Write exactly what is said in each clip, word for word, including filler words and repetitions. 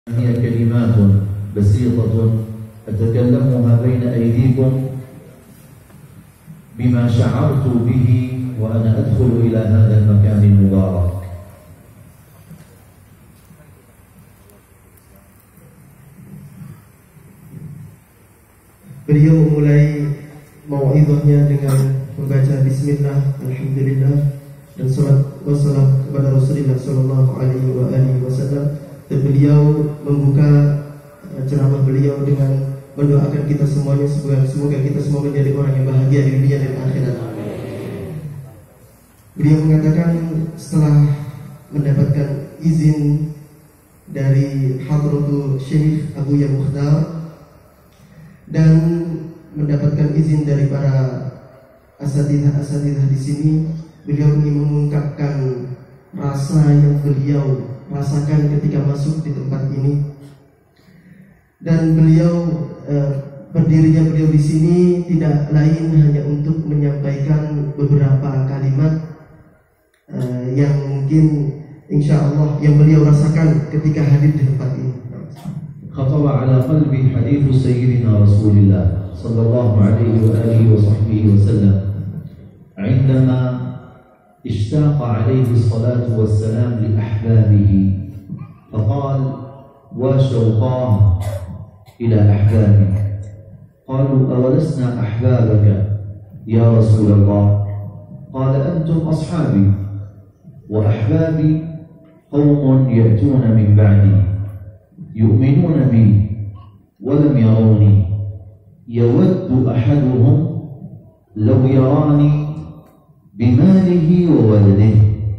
هي كلمات بسيطة أتكلمها بين أيديكم بما شعرت به وأنا أدخل إلى هذا المكان المبارك. Beliau memulai mau'idhahnya dengan membaca Bismillah, Alhamdulillah, dan salat wassalam kepada Rasulullah Sallallahu Alaihi Wasallam. Dan beliau membuka ceramah beliau dengan mendoakan kita semuanya semoga, semoga kita semua menjadi orang yang bahagia di dunia dan akhirat. Beliau mengatakan setelah mendapatkan izin dari Hadratul Syekh Abu Ya Mukhtar dan mendapatkan izin dari para asatidzah-asatidzah di sini, beliau ingin mengungkapkan rasa yang beliau rasakan ketika masuk di tempat ini. Dan beliau eh, berdirinya beliau di sini tidak lain hanya untuk menyampaikan beberapa kalimat eh, yang mungkin insya Allah yang beliau rasakan ketika hadir di tempat ini. خطر على قلبي حديث سيدنا رسول الله صلى الله عليه وآله وصحبه وسلم عندما اشتاق عليه الصلاة والسلام لأحبابه فقال وشوقاه إلى أحبابه قالوا أولسنا أحبابك يا رسول الله قال أنتم أصحابي وأحبابي قوم يأتون من بعدي يؤمنون بي ولم يروني يود أحدهم لو يراني بماله وولده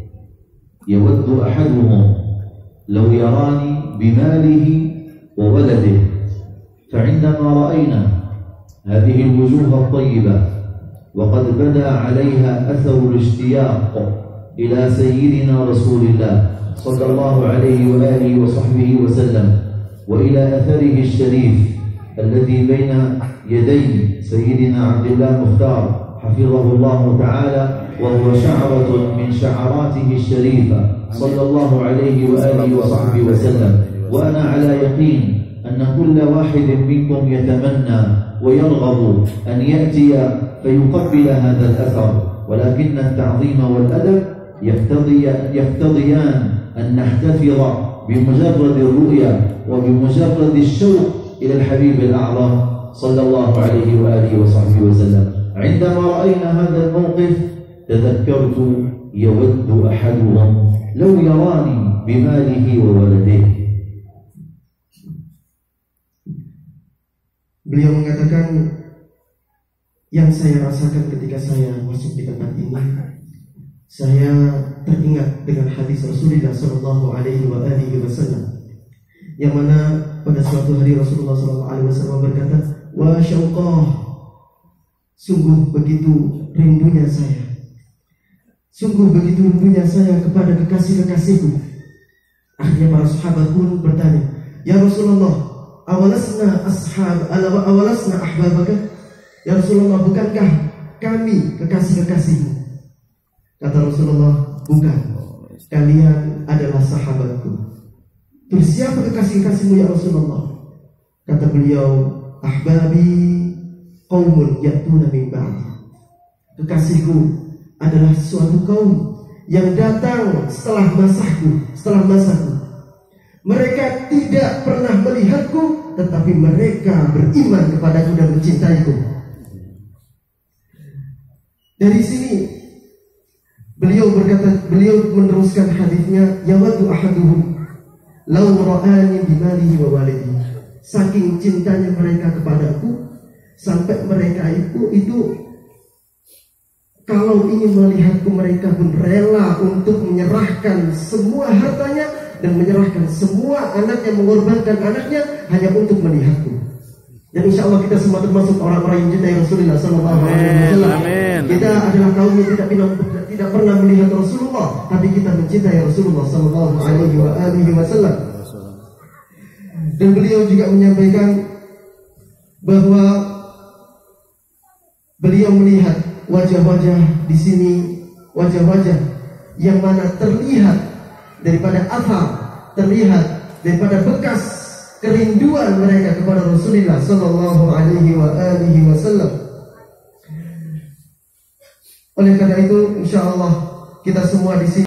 يود أحدهم لو يراني بماله وولده فعندما رأينا هذه الوجوه الطيبة وقد بدا عليها أثر الاشتياق إلى سيدنا رسول الله صلى الله عليه وآله وصحبه وسلم وإلى أثره الشريف الذي بين يدي سيدنا عبد الله مختار حفظه الله تعالى وهو شعرة من شعراته الشريفة صلى الله عليه وآله وصحبه وسلم. وأنا على يقين أن كل واحد منكم يتمنى ويرغب أن يأتي فيقبل هذا الأثر، ولكن التعظيم والأدب يقتضي يقتضيان أن نحتفظ بمجرد الرؤية وبمجرد الشوق إلى الحبيب الأعظم صلى الله عليه وآله وصحبه وسلم. عندما رأينا هذا الموقف تذكرت يود أحدهم لو يراني بماله وولده. Beliau mengatakan yang saya rasakan ketika saya masuk di tempat ini, saya teringat dengan hadis Rasulullah Sallallahu Alaihi Wasallam, yang mana pada suatu hari Rasulullah Sallallahu Alaihi Wasallam berkata, wa syauqah, sungguh begitu rindunya saya, sungguh begitu rindunya saya kepada kekasih-kekasihku. Akhirnya para sahabat pun bertanya, ya Rasulullah, awalasna ashab, awalasna ahbabaka? Ya Rasulullah, bukankah kami kekasih-kekasihmu? Kata Rasulullah, bukan, kalian adalah sahabatku. Terus siapa kekasih-kekasihmu ya Rasulullah? Kata beliau, ahbabi qaumun ya'tuna min ba'di. Kekasihku adalah suatu kaum yang datang setelah masaku, setelah masaku. Mereka tidak pernah melihatku, tetapi mereka beriman kepadaku dan mencintaiku. Dari sini beliau berkata, beliau meneruskan hadisnya, yawaddu ahaduhum law ra'ani bimalihi wa walidihi. Saking cintanya mereka kepadaku sampai mereka itu itu kalau ingin melihatku mereka pun rela untuk menyerahkan semua hartanya dan menyerahkan semua anaknya, mengorbankan anaknya hanya untuk melihatku. Dan insya Allah kita semua termasuk orang-orang yang mencintai Rasulullah Sallallahu Alaihi Wasallam. Kita adalah kaum yang tidak pernah tidak pernah melihat Rasulullah, tapi kita mencintai Rasulullah Sallallahu Alaihi Wasallam. Dan beliau juga menyampaikan bahwa beliau melihat wajah-wajah di sini, wajah-wajah yang mana terlihat daripada athar, terlihat daripada bekas kerinduan mereka kepada Rasulullah sallallahu alaihi wa alihi wasallam. Oleh karena itu, insyaallah kita semua di sini